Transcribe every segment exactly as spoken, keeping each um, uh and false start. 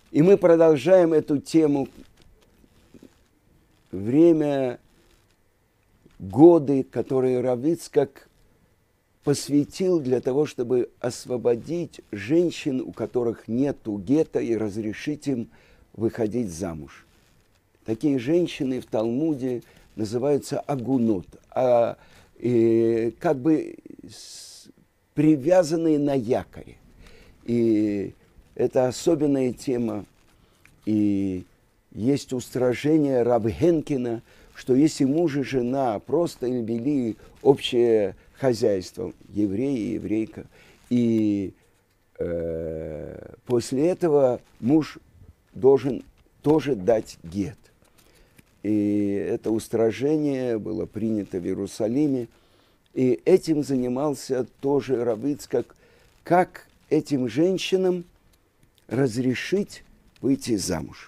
И мы продолжаем эту тему. Время, годы, которые Рав Ицхак посвятил для того, чтобы освободить женщин, у которых нету гета, и разрешить им выходить замуж. Такие женщины в Талмуде называются агунот, а, и, как бы с, привязанные на якоре. И это особенная тема. И есть устражение Рав Хенкина, что если муж и жена просто вели общее хозяйство, еврей и еврейка, и э, после этого муж должен тоже дать гет. И это устражение было принято в Иерусалиме, и этим занимался тоже Рав Ицхак, как этим женщинам разрешить выйти замуж.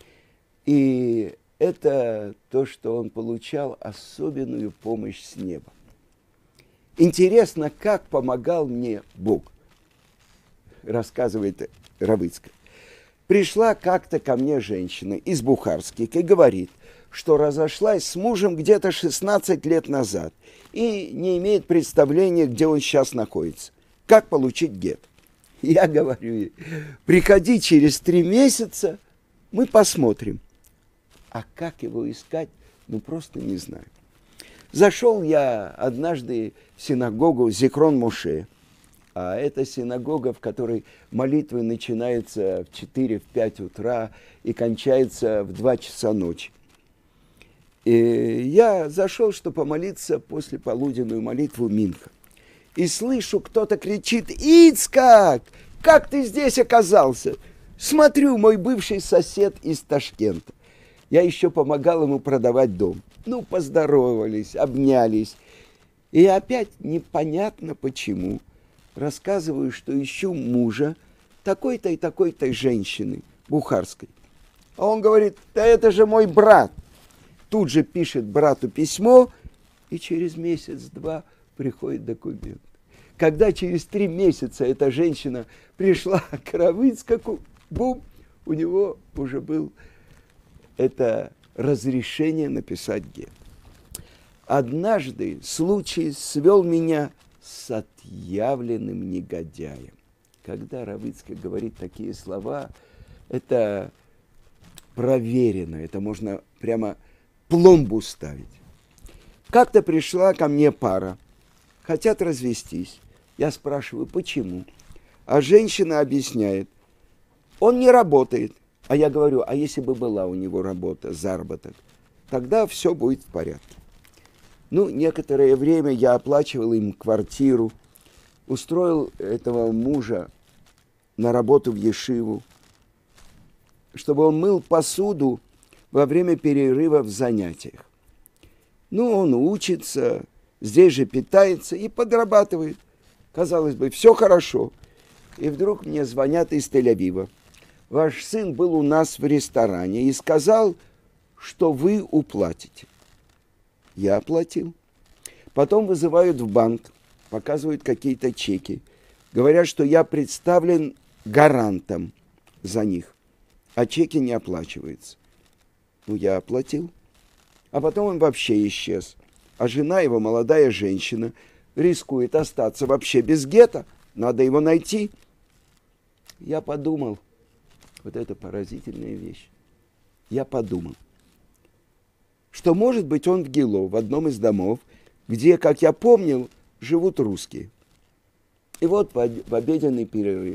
И это то, что он получал особенную помощь с неба. Интересно, как помогал мне Бог, рассказывает Рав Ицхак. Пришла как-то ко мне женщина из Бухарских и говорит, что разошлась с мужем где-то шестнадцать лет назад и не имеет представления, где он сейчас находится. Как получить гет? Я говорю ей, приходи через три месяца, мы посмотрим. А как его искать, ну просто не знаю. Зашел я однажды в синагогу Зикрон Моше, а это синагога, в которой молитвы начинаются в четыре-пять утра и кончаются в два часа ночи. И я зашел, чтобы помолиться после полуденную молитву Минха. И слышу, кто-то кричит: «Ицхак, как ты здесь оказался?» Смотрю, мой бывший сосед из Ташкента. Я еще помогал ему продавать дом. Ну, поздоровались, обнялись. И опять непонятно почему. Рассказываю, что ищу мужа такой-то и такой-то женщины, бухарской. А он говорит: да это же мой брат. Тут же пишет брату письмо, и через месяц-два приходит документ. Когда через три месяца эта женщина пришла к Рав Ицхаку, бум, у него уже был это разрешение написать гет. Однажды случай свел меня с отъявленным негодяем. Когда Рав Ицхак говорит такие слова, это проверено, это можно прямо пломбу ставить. Как-то пришла ко мне пара, хотят развестись. Я спрашиваю, почему? А женщина объясняет, он не работает. А я говорю, а если бы была у него работа, заработок, тогда все будет в порядке. Ну, некоторое время я оплачивал им квартиру, устроил этого мужа на работу в ешиву, чтобы он мыл посуду во время перерыва в занятиях. Ну, он учится, здесь же питается и подрабатывает. Казалось бы, все хорошо. И вдруг мне звонят из Тель-Авива. Ваш сын был у нас в ресторане и сказал, что вы уплатите. Я оплатил. Потом вызывают в банк, показывают какие-то чеки. Говорят, что я представлен гарантом за них, а чеки не оплачиваются. Ну, я оплатил. А потом он вообще исчез. А жена его, молодая женщина, рискует остаться вообще без гета. Надо его найти. Я подумал, вот это поразительная вещь. Я подумал, что, может быть, он в Гило, в одном из домов, где, как я помнил, живут русские. И вот в обеденный перерыв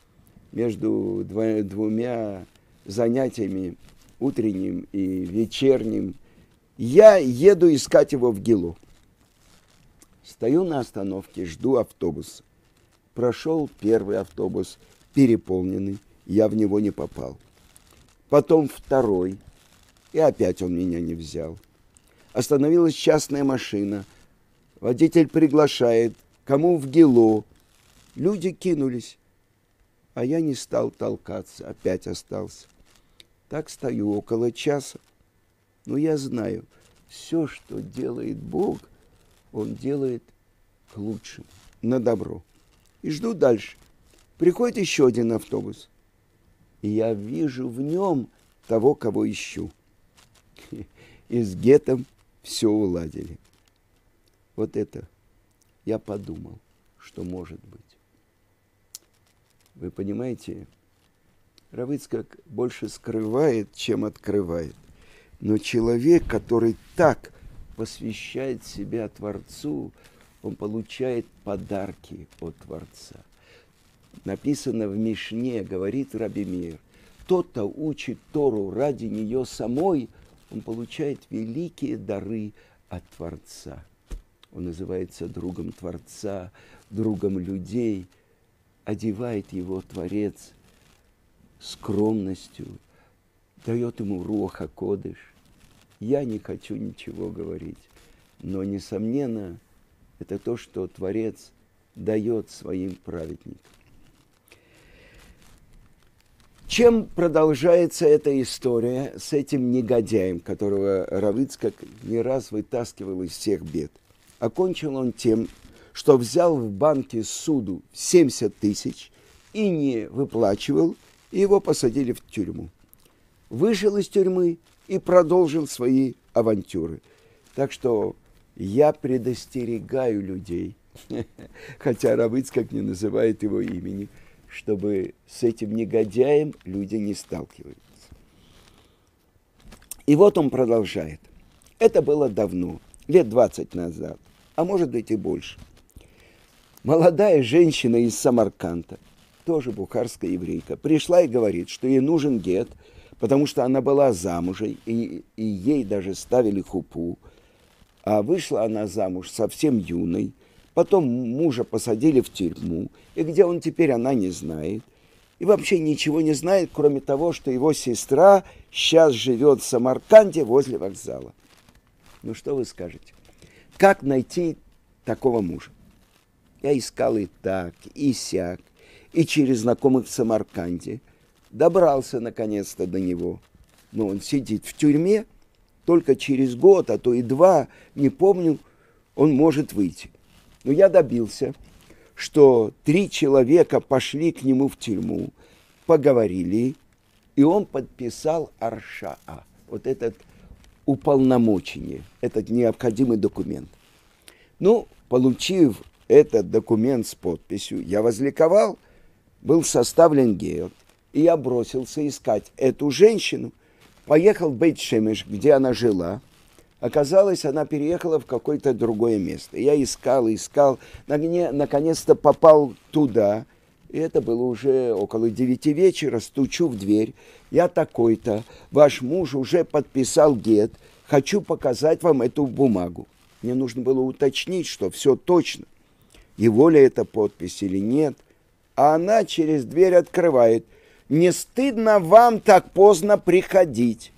между двумя занятиями, утренним и вечерним, я еду искать его в Гило. Стою на остановке, жду автобуса. Прошел первый автобус, переполненный, я в него не попал. Потом второй, и опять он меня не взял. Остановилась частная машина, водитель приглашает, кому в Гило. Люди кинулись, а я не стал толкаться, опять остался. Так стою около часа. Но я знаю, все, что делает Бог, Он делает к лучшему, на добро. И жду дальше. Приходит еще один автобус. и я вижу в нем того, кого ищу. И с гетом все уладили. Вот это я подумал, что может быть. Вы понимаете, Рав Ицхак больше скрывает, чем открывает. Но человек, который так посвящает себя Творцу, он получает подарки от Творца. Написано в Мишне, говорит Раби Меир, тот, кто учит Тору ради нее самой, он получает великие дары от Творца. Он называется другом Творца, другом людей. Одевает его Творец скромностью, дает ему руах а-кодеш. Я не хочу ничего говорить, но, несомненно, это то, что Творец дает своим праведникам. Чем продолжается эта история с этим негодяем, которого Рав Ицхак не раз вытаскивал из всех бед? Окончил он тем, что взял в банке суду семьдесят тысяч и не выплачивал, и его посадили в тюрьму. Вышел из тюрьмы и продолжил свои авантюры. Так что я предостерегаю людей, хотя Рав Ицхак не называет его имени, чтобы с этим негодяем люди не сталкивались. И вот он продолжает. Это было давно, лет двадцать назад, а может быть и больше. Молодая женщина из Самарканда, тоже бухарская еврейка, пришла и говорит, что ей нужен гет, потому что она была замужем, и, и ей даже ставили хупу. А вышла она замуж совсем юной, потом мужа посадили в тюрьму, и где он теперь, она не знает. И вообще ничего не знает, кроме того, что его сестра сейчас живет в Самарканде возле вокзала. Ну что вы скажете? Как найти такого мужа? Я искал и так, и сяк, и через знакомых в Самарканде. Добрался наконец-то до него. Но он сидит в тюрьме, только через год, а то и два, не помню, он может выйти. Но я добился, что три человека пошли к нему в тюрьму, поговорили, и он подписал аршаа, вот этот уполномочение, этот необходимый документ. Ну, получив этот документ с подписью, я возликовал, был составлен гет, и я бросился искать эту женщину, поехал в Бейт-Шемеш, где она жила. Оказалось, она переехала в какое-то другое место. Я искал, искал, наконец-то попал туда. И это было уже около девяти вечера, стучу в дверь. Я такой-то, ваш муж уже подписал гет, хочу показать вам эту бумагу. Мне нужно было уточнить, что все точно. Его ли это подпись или нет. А она через дверь открывает. Не стыдно вам так поздно приходить?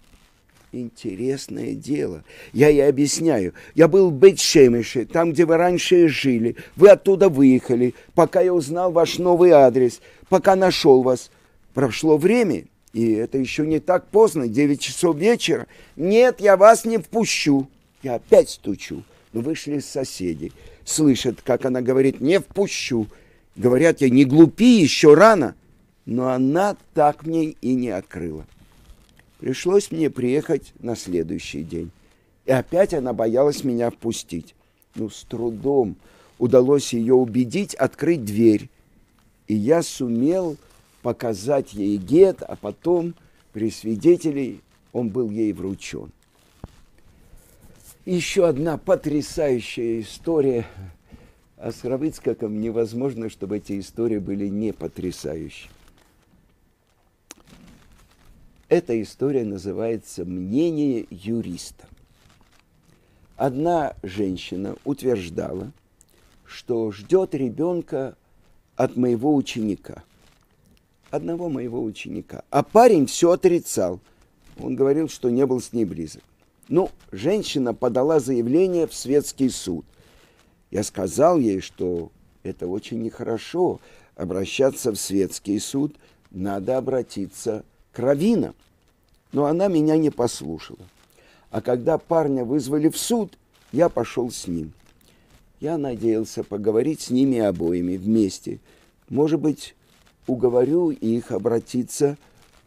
Интересное дело. Я ей объясняю. Я был в Бейт-Шемеше, там, где вы раньше жили. Вы оттуда выехали, пока я узнал ваш новый адрес, пока нашел вас. Прошло время, и это еще не так поздно, девять часов вечера. Нет, я вас не впущу. Я опять стучу. Но вышли соседи. Слышат, как она говорит, не впущу. Говорят ей, не глупи, еще рано. Но она так мне и не открыла. Пришлось мне приехать на следующий день. И опять она боялась меня впустить. Ну, с трудом удалось ее убедить открыть дверь. И я сумел показать ей гет, а потом при свидетелей он был ей вручен. Еще одна потрясающая история. А с Рав Ицхаком невозможно, чтобы эти истории были не потрясающие. Эта история называется «Мнение юриста». Одна женщина утверждала, что ждет ребенка от моего ученика, одного моего ученика. А парень все отрицал. Он говорил, что не был с ней близок. Ну, женщина подала заявление в светский суд. Я сказал ей, что это очень нехорошо обращаться в светский суд, надо обратиться к раввинам. Но она меня не послушала. А когда парня вызвали в суд, я пошел с ним. Я надеялся поговорить с ними обоими вместе. Может быть, уговорю их обратиться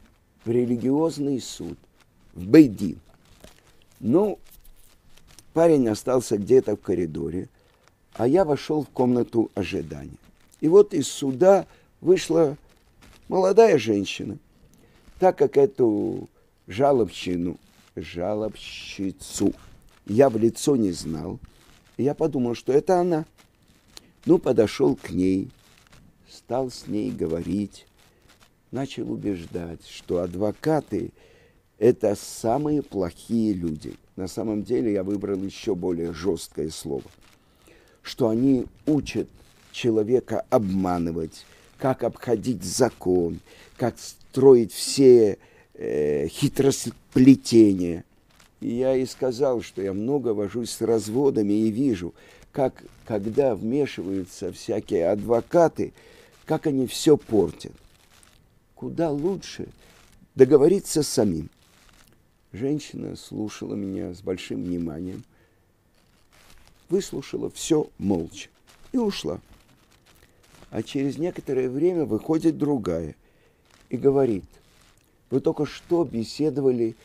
в религиозный суд, в бейт-дин. Ну, парень остался где-то в коридоре, а я вошел в комнату ожидания. И вот из суда вышла молодая женщина. Так как эту жалобщину, жалобщицу я в лицо не знал, я подумал, что это она. Ну, подошел к ней, стал с ней говорить, начал убеждать, что адвокаты – это самые плохие люди. На самом деле я выбрал еще более жесткое слово, что они учат человека обманывать, как обходить закон, как строить все э, хитросплетения. И я и сказал, что я много вожусь с разводами и вижу, как, когда вмешиваются всякие адвокаты, как они все портят. Куда лучше договориться с самим. Женщина слушала меня с большим вниманием, выслушала все молча и ушла. А через некоторое время выходит другая и говорит: вы только что беседовали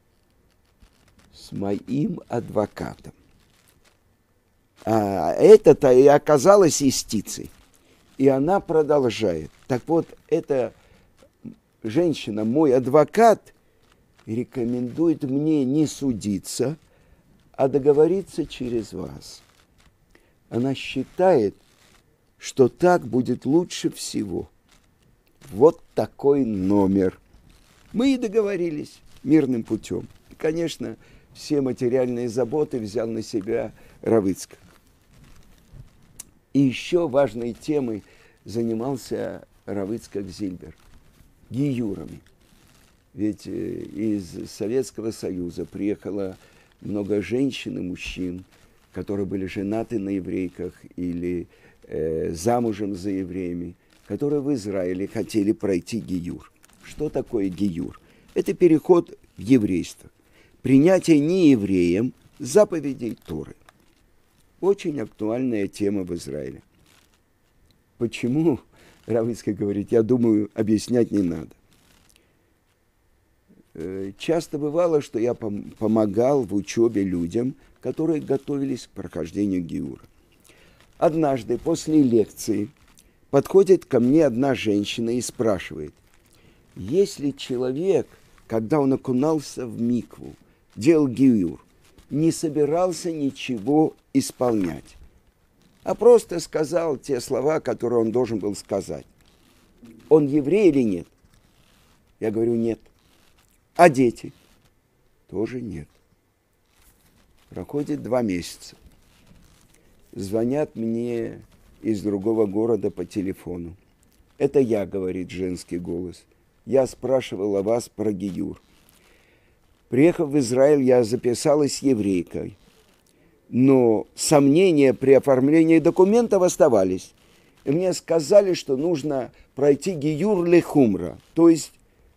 с моим адвокатом. А это-то и оказалась истицей. И она продолжает. Так вот, эта женщина, мой адвокат, рекомендует мне не судиться, а договориться через вас. Она считает, что так будет лучше всего. Вот такой номер. Мы и договорились мирным путем. И, конечно, все материальные заботы взял на себя Рав Ицхак. И еще важной темой занимался Рав Ицхак Зильбер – гиюрами. Ведь из Советского Союза приехало много женщин и мужчин, которые были женаты на еврейках или э, замужем за евреями, которые в Израиле хотели пройти гиюр. Что такое гиюр? Это переход в еврейство. Принятие неевреем заповедей Торы. Очень актуальная тема в Израиле. Почему, Рав Ицхак говорит, я думаю, объяснять не надо. Часто бывало, что я пом- помогал в учебе людям, которые готовились к прохождению гиюра. Однажды после лекции подходит ко мне одна женщина и спрашивает: если человек, когда он окунался в микву, делал гиюр, не собирался ничего исполнять, а просто сказал те слова, которые он должен был сказать, он еврей или нет? Я говорю: нет. А дети? Тоже нет. Проходит два месяца. Звонят мне из другого города по телефону. Это я, говорит женский голос. Я спрашивал о вас про гиюр. Приехав в Израиль, я записалась еврейкой. Но сомнения при оформлении документов оставались. И мне сказали, что нужно пройти гиюр лехумра, то есть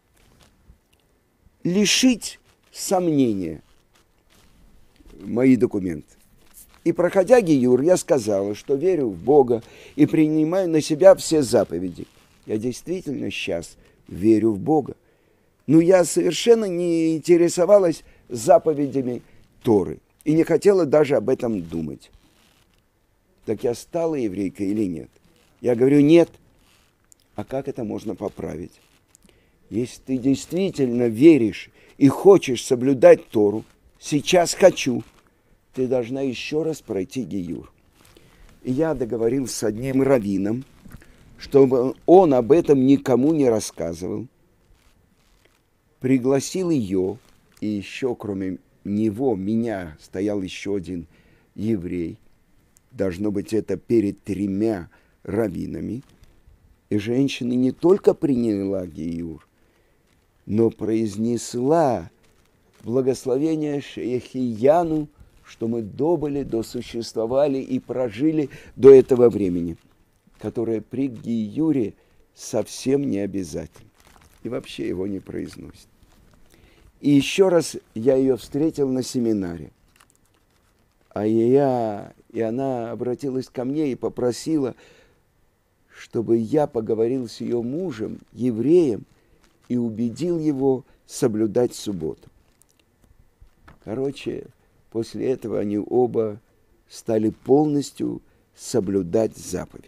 лишить сомнения мои документы. И проходя гиюр, я сказала, что верю в Бога и принимаю на себя все заповеди. Я действительно сейчас верю в Бога. Но я совершенно не интересовалась заповедями Торы и не хотела даже об этом думать. Так я стала еврейкой или нет? Я говорю: нет. А как это можно поправить? Если ты действительно веришь и хочешь соблюдать Тору, сейчас хочу, ты должна еще раз пройти гиюр. И я договорился с одним раввином, чтобы он об этом никому не рассказывал. Пригласил ее, и еще кроме него, меня, стоял еще один еврей. Должно быть, это перед тремя раввинами. И женщина не только приняла гиюр, но произнесла благословение Шехияну, что мы добыли, досуществовали и прожили до этого времени, которое при гиюре совсем не обязательно. И вообще его не произносит. И еще раз я ее встретил на семинаре. А я, и она обратилась ко мне и попросила, чтобы я поговорил с ее мужем, евреем, и убедил его соблюдать субботу. Короче, после этого они оба стали полностью соблюдать заповеди.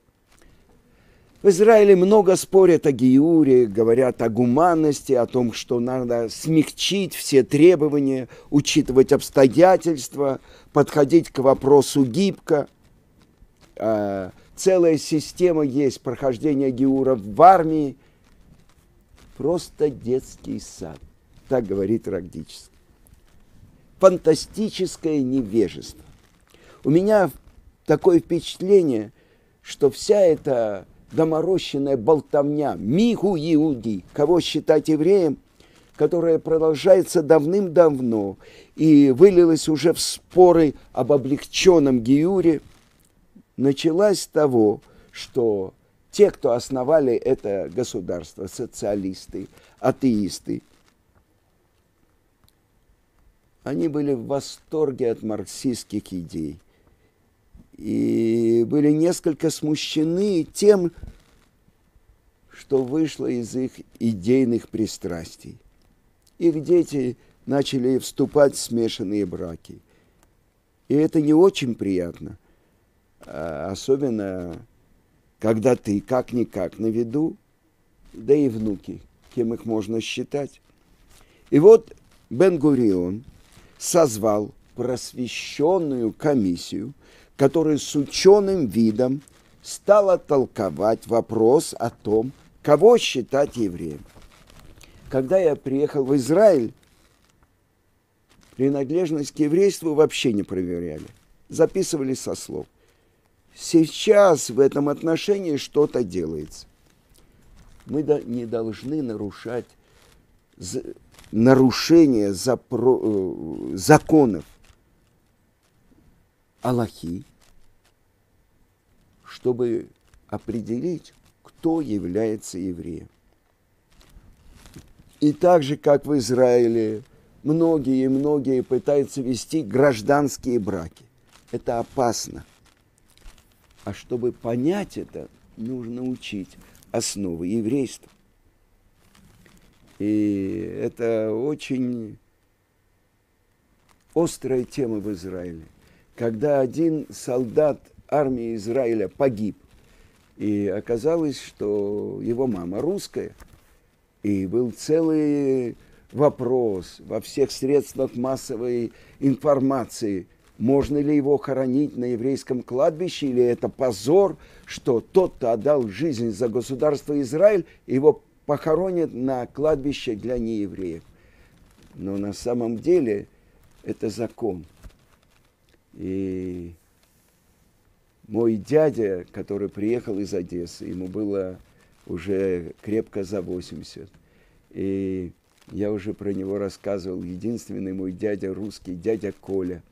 В Израиле много спорят о гиуре, говорят о гуманности, о том, что надо смягчить все требования, учитывать обстоятельства, подходить к вопросу гибко. Целая система есть прохождения гиура в армии. Просто детский сад, так говорит Рагдический. Фантастическое невежество. У меня такое впечатление, что вся эта доморощенная болтовня, мигу иуди, кого считать евреем, которая продолжается давным-давно и вылилась уже в споры об облегченном гиуре, началась с того, что те, кто основали это государство, социалисты, атеисты, они были в восторге от марксистских идей и были несколько смущены тем, что вышло из их идейных пристрастий. Их дети начали вступать в смешанные браки. И это не очень приятно, особенно когда ты как-никак на виду, да и внуки, кем их можно считать. И вот Бен-Гурион созвал просвещенную комиссию, которая с ученым видом стала толковать вопрос о том, кого считать евреем. Когда я приехал в Израиль, принадлежность к еврейству вообще не проверяли, записывали со слов. Сейчас в этом отношении что-то делается. Мы не должны нарушать нарушение запро... законов Аллахи, чтобы определить, кто является евреем. И так же, как в Израиле, многие и многие пытаются вести гражданские браки. Это опасно. А чтобы понять это, нужно учить основы еврейства. И это очень острая тема в Израиле. Когда один солдат армии Израиля погиб, и оказалось, что его мама русская, и был целый вопрос во всех средствах массовой информации, можно ли его хоронить на еврейском кладбище, или это позор, что тот, кто отдал жизнь за государство Израиль, его похоронят на кладбище для неевреев. Но на самом деле это закон. И мой дядя, который приехал из Одессы, ему было уже крепко за восемьдесят. И я уже про него рассказывал. Единственный мой дядя русский, дядя Коля.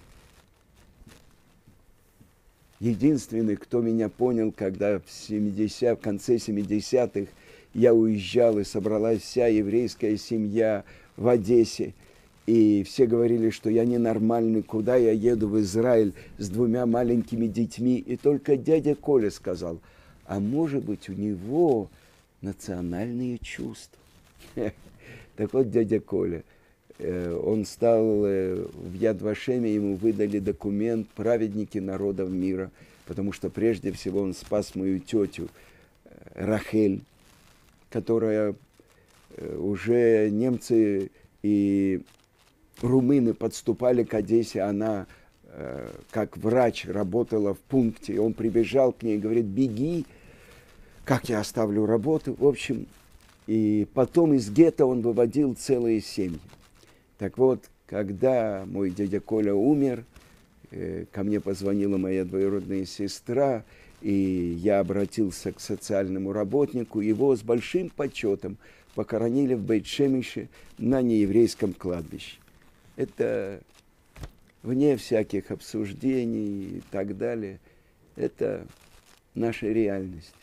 Единственный, кто меня понял, когда в, семидесятых, в конце семидесятых я уезжал, и собралась вся еврейская семья в Одессе. И все говорили, что я ненормальный, куда я еду в Израиль с двумя маленькими детьми. И только дядя Коля сказал, а может быть у него национальные чувства. Так вот, дядя Коля, он стал в Яд Вашеме, ему выдали документ «Праведники народов мира», потому что прежде всего он спас мою тетю Рахель, которая уже немцы и румыны подступали к Одессе, она как врач работала в пункте, и он прибежал к ней и говорит, беги, как я оставлю работу, в общем, и потом из гетто он выводил целые семьи. Так вот, когда мой дядя Коля умер, ко мне позвонила моя двоюродная сестра, и я обратился к социальному работнику, его с большим почетом похоронили в Бейт-Шемише на нееврейском кладбище. Это вне всяких обсуждений и так далее. Это наша реальность.